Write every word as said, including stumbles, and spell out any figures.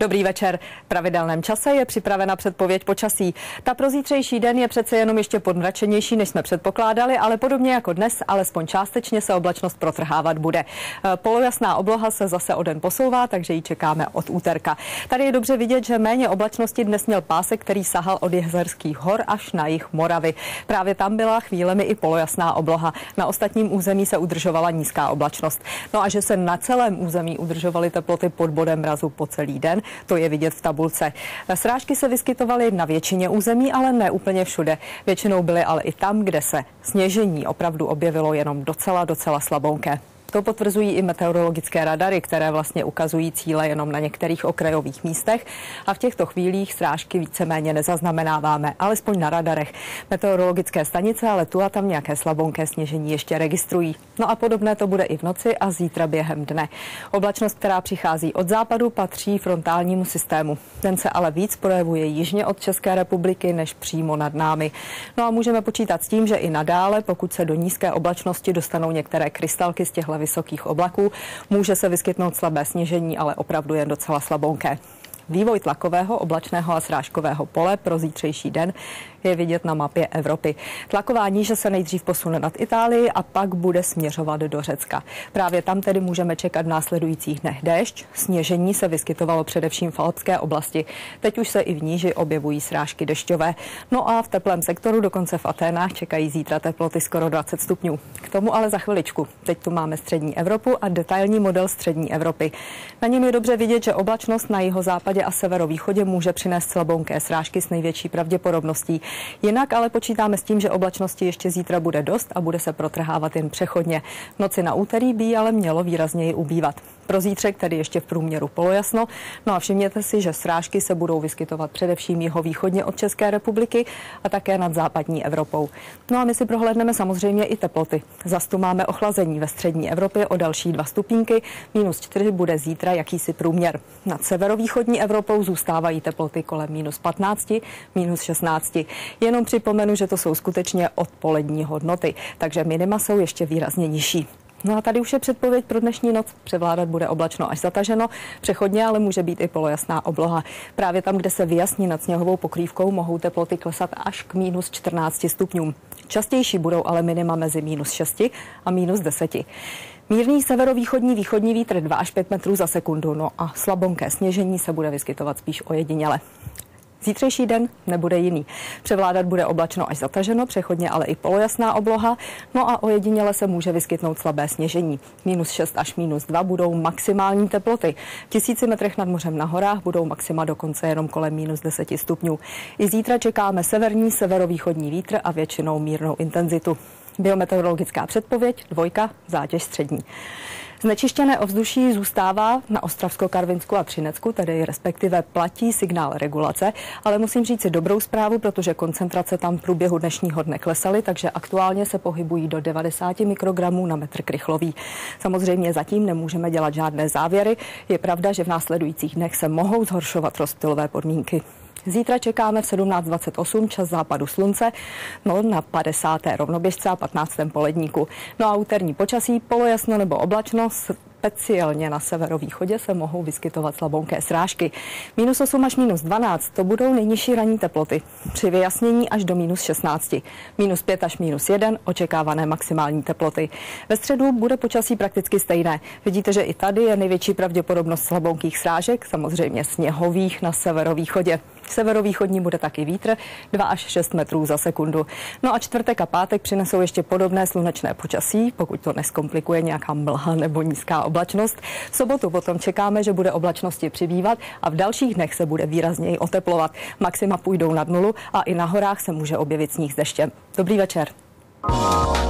Dobrý večer. V pravidelném čase je připravena předpověď počasí. Ta pro zítřejší den je přece jenom ještě podmračenější, než jsme předpokládali, ale podobně jako dnes, alespoň částečně se oblačnost protrhávat bude. Polojasná obloha se zase o den posouvá, takže ji čekáme od úterka. Tady je dobře vidět, že méně oblačnosti dnes měl pásek, který sahal od Jizerských hor až na jih Moravy. Právě tam byla chvílemi i polojasná obloha. Na ostatním území se udržovala nízká oblačnost. No a že se na celém území udržovaly teploty pod bodem mrazu po celý den, to je vidět v tabulce. Srážky se vyskytovaly na většině území, ale ne úplně všude. Většinou byly ale i tam, kde se sněžení opravdu objevilo jenom docela, docela slabounké. To potvrzují i meteorologické radary, které vlastně ukazují cíle jenom na některých okrajových místech a v těchto chvílích srážky víceméně nezaznamenáváme, alespoň na radarech. Meteorologické stanice ale tu a tam nějaké slabonké sněžení ještě registrují. No a podobné to bude i v noci a zítra během dne. Oblačnost, která přichází od západu, patří frontálnímu systému. Ten se ale víc projevuje jižně od České republiky než přímo nad námi. No a můžeme počítat s tím, že i nadále, pokud se do nízké oblačnosti dostanou některé krystalky z těchto vysokých oblaků, může se vyskytnout slabé sněžení, ale opravdu jen docela slabounké. Vývoj tlakového, oblačného a srážkového pole pro zítřejší den je vidět na mapě Evropy. Tlaková níže se nejdřív posune nad Itálii a pak bude směřovat do Řecka. Právě tam tedy můžeme čekat v následujících dnech déšť. Sněžení se vyskytovalo především v alpské oblasti. Teď už se i v níži objevují srážky dešťové. No a v teplém sektoru, dokonce v Aténách, čekají zítra teploty skoro dvacet stupňů. K tomu ale za chviličku. Teď tu máme střední Evropu a detailní model střední Evropy. Na něm je dobře vidět, že oblačnost na jihozápadě a severovýchodě může přinést slabounké srážky s největší pravděpodobností. Jinak ale počítáme s tím, že oblačnosti ještě zítra bude dost a bude se protrhávat jen přechodně. V noci na úterý by ale mělo výrazněji ubývat. Pro zítřek tedy ještě v průměru polojasno. No a všimněte si, že srážky se budou vyskytovat především jihovýchodně od České republiky a také nad západní Evropou. No a my si prohlédneme samozřejmě i teploty. Zas tu máme ochlazení ve střední Evropě o další dva stupínky. Minus čtyři bude zítra jakýsi průměr. Nad severovýchodní Evropou zůstávají teploty kolem minus patnácti, minus šestnácti. Jenom připomenu, že to jsou skutečně odpolední hodnoty, takže minima jsou ještě výrazně nižší. No a tady už je předpověď pro dnešní noc. Převládat bude oblačno až zataženo, přechodně ale může být i polojasná obloha. Právě tam, kde se vyjasní nad sněhovou pokrývkou, mohou teploty klesat až k minus čtrnácti stupňům. Častější budou ale minima mezi minus šesti a minus deseti. Mírný severovýchodní východní vítr dva až pět metrů za sekundu, no a slabonké sněžení se bude vyskytovat spíš ojediněle. Zítřejší den nebude jiný. Převládat bude oblačno až zataženo, přechodně ale i polojasná obloha, no a ojediněle se může vyskytnout slabé sněžení. Minus šest až minus dva budou maximální teploty. V tisíci metrech nad mořem na horách budou maxima dokonce jenom kolem minus deseti stupňů. I zítra čekáme severní, severovýchodní vítr a většinou mírnou intenzitu. Biometeorologická předpověď, dvojka, zátěž střední. Znečištěné ovzduší zůstává na Ostravsko-Karvinsku a Třinecku, tedy respektive platí signál regulace, ale musím říct si dobrou zprávu, protože koncentrace tam v průběhu dnešního dne klesaly, takže aktuálně se pohybují do devadesáti mikrogramů na metr krychlový. Samozřejmě zatím nemůžeme dělat žádné závěry. Je pravda, že v následujících dnech se mohou zhoršovat rozptylové podmínky. Zítra čekáme v sedmnáct dvacet osm čas západu slunce, no na padesáté rovnoběžce a patnáctém poledníku. No a úterní počasí, polojasno nebo oblačno, speciálně na severovýchodě se mohou vyskytovat slabounké srážky. Minus osm až minus dvanáct to budou nejnižší ranní teploty. Při vyjasnění až do minus šestnácti. Minus pět až minus jeden očekávané maximální teploty. Ve středu bude počasí prakticky stejné. Vidíte, že i tady je největší pravděpodobnost slabounkých srážek, samozřejmě sněhových na severovýchodě. Severovýchodní bude taky vítr dva až šest metrů za sekundu. No a čtvrtek a pátek přinesou ještě podobné slunečné počasí, pokud to neskomplikuje nějaká mlha nebo nízká oblačnost. V sobotu potom čekáme, že bude oblačnosti přibývat a v dalších dnech se bude výrazněji oteplovat. Maxima půjdou nad nulu a i na horách se může objevit sníh s deštěm. Dobrý večer.